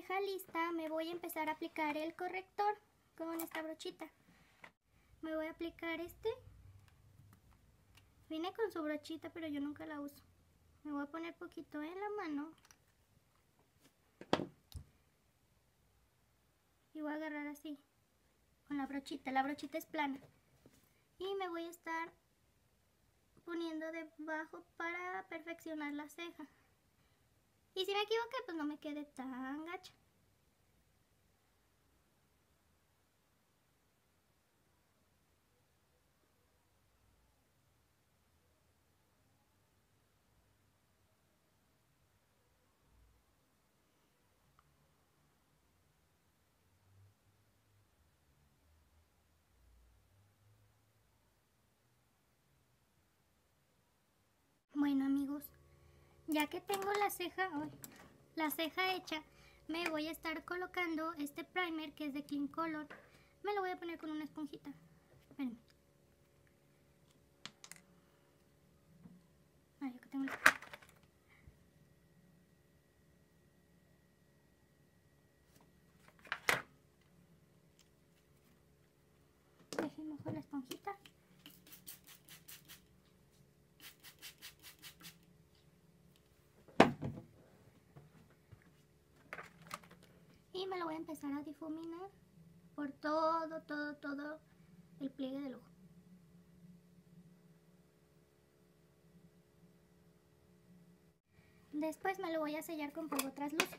ceja lista, me voy a empezar a aplicar el corrector con esta brochita. Me voy a aplicar viene con su brochita, pero yo nunca la uso. Me voy a poner poquito en la mano y voy a agarrar así con la brochita es plana, y me voy a estar poniendo debajo para perfeccionar la ceja. Y si me equivoqué, pues no me quede tan gacha. Bueno, amigos, ya que tengo la ceja hecha, me voy a estar colocando este primer que es de Clean Color. Me lo voy a poner con una esponjita. Espérenme. Ay, acá tengo Deje mojo la esponjita. Y me lo voy a empezar a difuminar por todo el pliegue del ojo. Después me lo voy a sellar con polvo traslúcido.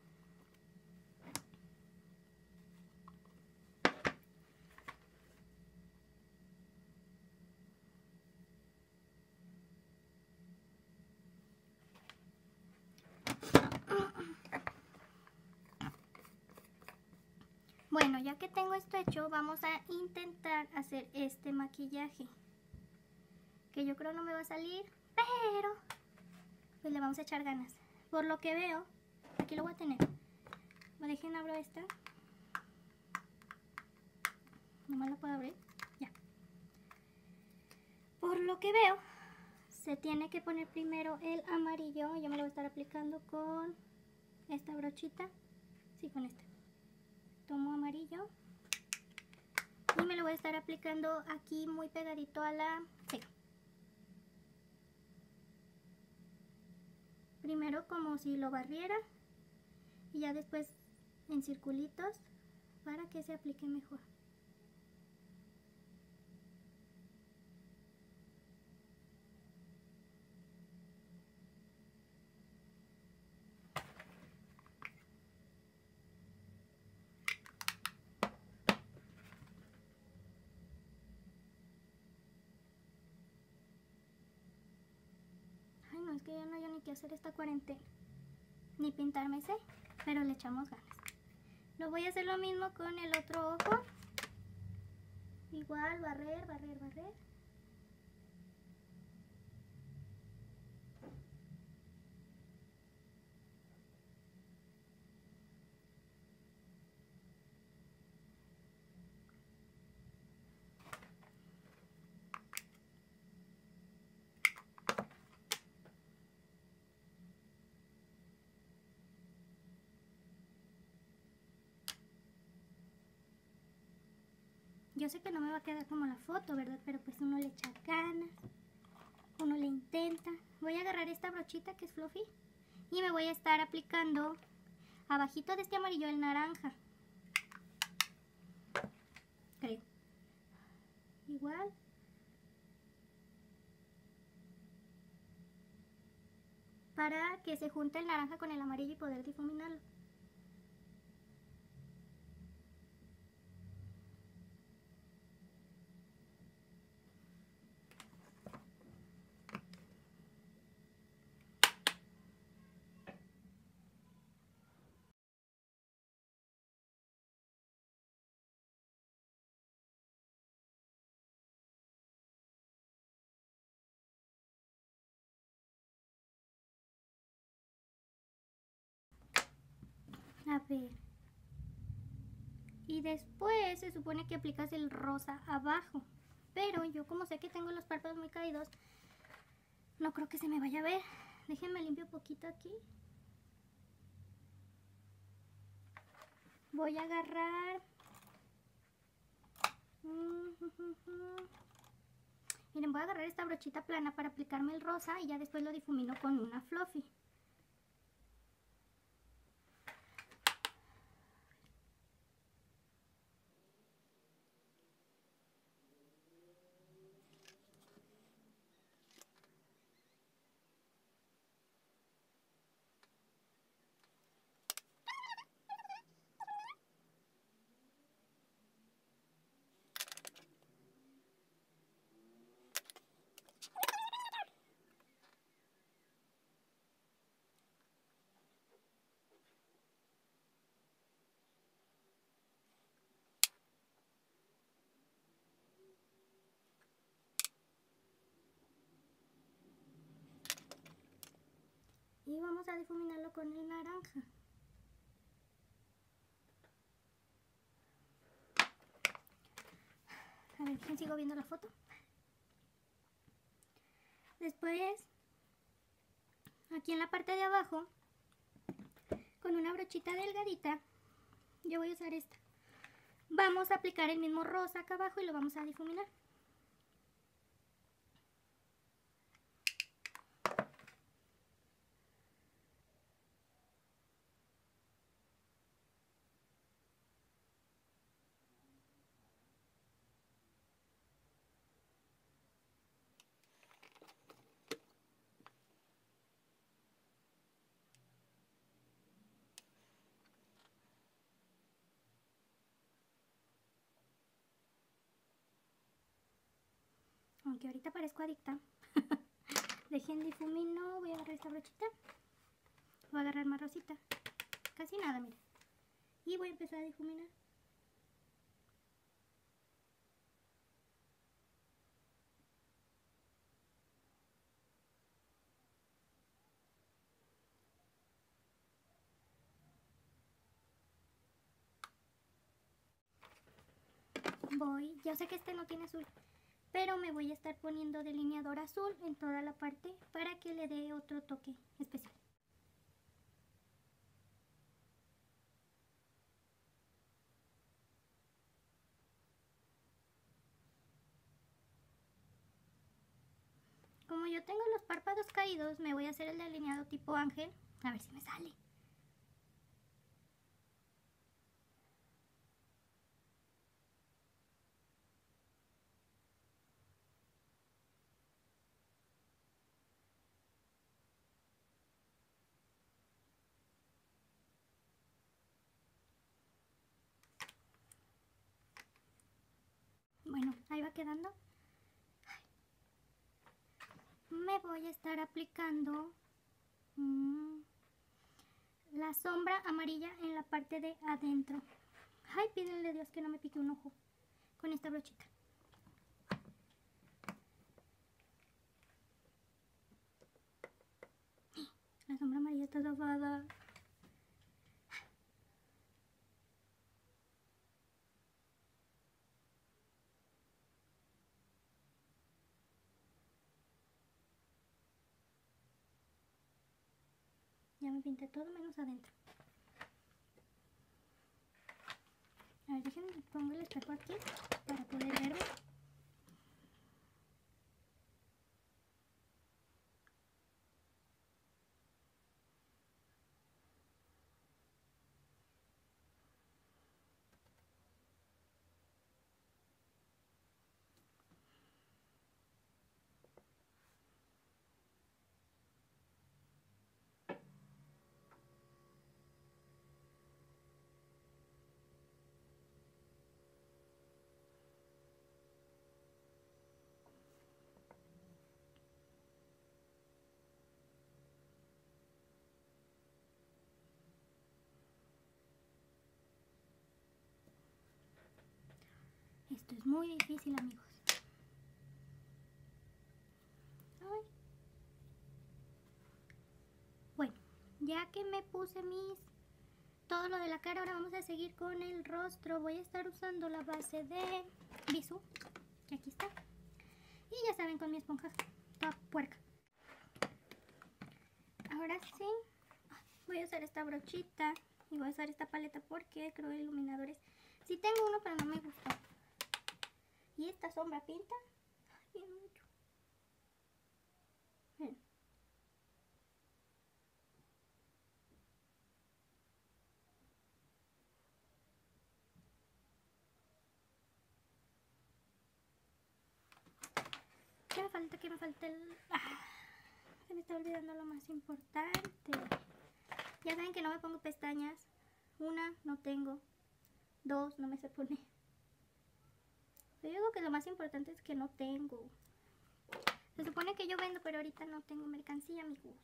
Bueno, ya que tengo esto hecho, vamos a intentar hacer este maquillaje, que yo creo no me va a salir, pero pues le vamos a echar ganas. Por lo que veo, aquí lo voy a tener. Dejen abro esta. Nomás lo puedo abrir. Ya. Por lo que veo, se tiene que poner primero el amarillo. Yo me lo voy a estar aplicando con esta brochita. Sí, con esta. Tomo amarillo y me lo voy a estar aplicando aquí muy pegadito a la ceja. Primero como si lo barriera y ya después en circulitos para que se aplique mejor. Ay, no, es que ya no hay ni que hacer esta cuarentena, ni pintarme sé, pero le echamos ganas. Lo voy a hacer lo mismo con el otro ojo. Igual, barrer. Yo sé que no me va a quedar como la foto, ¿verdad? Pero pues uno le echa ganas, uno le intenta. Voy a agarrar esta brochita que es fluffy y me voy a estar aplicando abajito de este amarillo el naranja. Creo. Igual. Para que se junte el naranja con el amarillo y poder difuminarlo. A ver. Y después se supone que aplicas el rosa abajo. Pero yo como sé que tengo los párpados muy caídos, no creo que se me vaya a ver. Déjenme limpio un poquito aquí. voy a agarrar... Miren, voy a agarrar esta brochita plana para aplicarme el rosa y ya después lo difumino con una fluffy. Y vamos a difuminarlo con el naranja. A ver, ¿quién sigo viendo la foto? Después, aquí en la parte de abajo, con una brochita delgadita, yo voy a usar esta. Vamos a aplicar el mismo rosa acá abajo y lo vamos a difuminar. Aunque ahorita parezco adicta. Dejen difumino, voy a agarrar esta brochita. Voy a agarrar más rosita. Casi nada, miren. Y voy a empezar a difuminar. Yo sé que este no tiene azul, pero me voy a estar poniendo delineador azul en toda la parte para que le dé otro toque especial. Como yo tengo los párpados caídos, me voy a hacer el delineado tipo ángel, a ver si me sale. Bueno, ahí va quedando. Me voy a estar aplicando la sombra amarilla en la parte de adentro. Ay, pídele a Dios que no me pique un ojo con esta brochita. La sombra amarilla está tapada. Ya me pinté todo menos adentro. A ver, déjenme pongo el espejo aquí para poder verme. Esto es muy difícil, amigos. Ay. Bueno, ya que me puse todo lo de la cara, ahora vamos a seguir con el rostro. Voy a estar usando la base de Bisú, que aquí está. Y ya saben, con mi esponja toda puerca. Ahora sí, voy a usar esta brochita Y voy a usar esta paleta porque creo que iluminadores sí tengo uno, pero no me gustó. Y esta sombra pinta bien mucho. Miren. ¿Qué me falta? ¿Qué me falta? Se me está olvidando lo más importante. Ya saben que no me pongo pestañas. Una, no tengo. Dos, no me sé poner. Yo digo que lo más importante es que no tengo. Se supone que yo vendo, pero ahorita no tengo mercancía, amigos.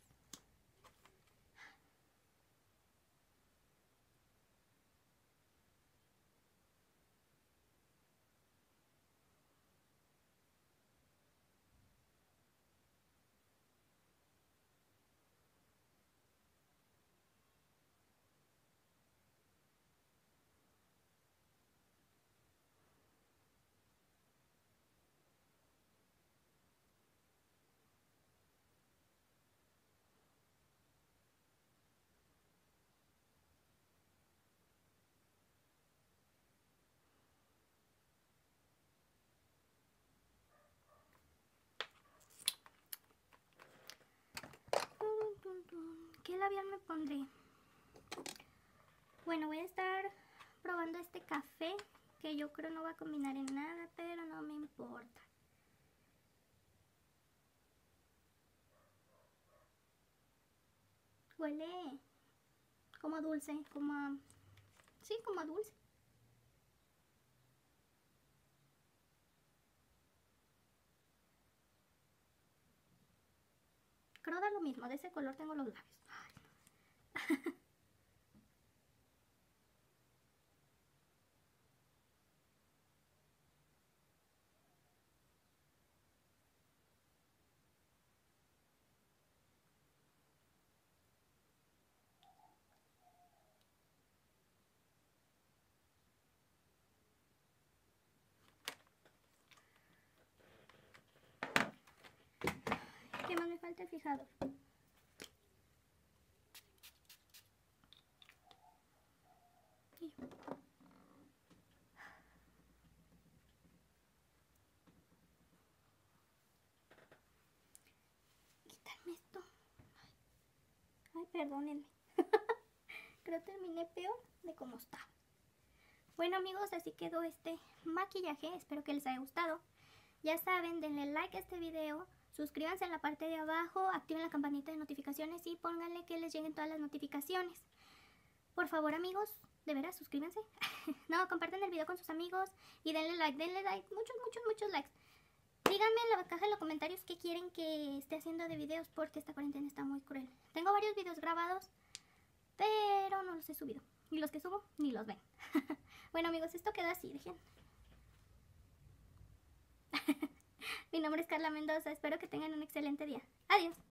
¿Qué labial me pondré? Bueno, voy a estar probando este café, que yo creo no va a combinar en nada, pero no me importa. Huele como dulce, como a... sí, como a dulce. Creo da lo mismo, de ese color tengo los labios. Ay. ¿Qué más me falta? El fijador. Quitarme esto. Ay, perdónenme. Creo que terminé peor de cómo estaba. Bueno, amigos, así quedó este maquillaje. Espero que les haya gustado. Ya saben, denle like a este video, suscríbanse en la parte de abajo, activen la campanita de notificaciones y pónganle que les lleguen todas las notificaciones. Por favor, amigos, de veras, suscríbanse. No, compartan el video con sus amigos y denle like, muchos likes. Díganme en la caja de los comentarios qué quieren que esté haciendo de videos, porque esta cuarentena está muy cruel. Tengo varios videos grabados, pero no los he subido. Y los que subo, ni los ven. Bueno, amigos, esto quedó así, dejen. Mi nombre es Carla Mendoza, espero que tengan un excelente día. Adiós.